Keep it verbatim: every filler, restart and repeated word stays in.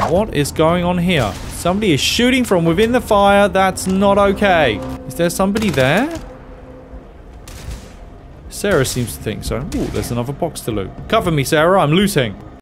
What is going on here? Somebody is shooting from within the fire. That's not okay. Is there somebody there? Sarah seems to think so. Ooh, there's another box to loot. Cover me, Sarah. I'm looting.